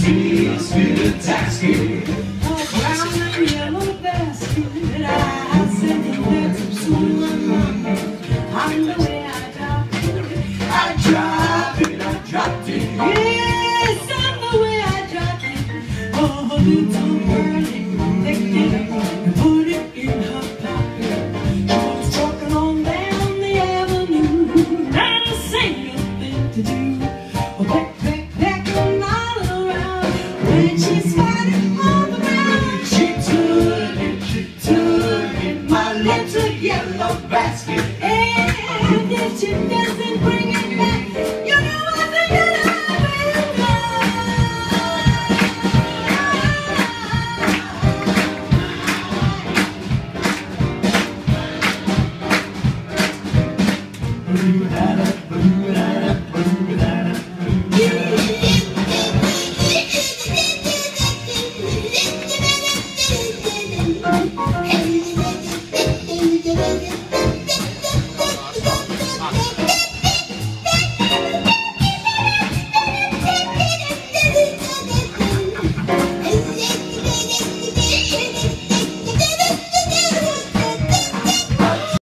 sweet, sweet taxi. Around the yellow basket, I said that's someone. I'm the way I dropped it. I dropped it, I dropped it. Yes, I'm the way I dropped it. Oh, little birdie, picked it up and put it in her pocket. She was walking on down the avenue, not a single thing to do. Back, all around. When she spotted on the ground, She took it, my little yellow basket. and if she doesn't bring it back, you know what the yellow will do. You had a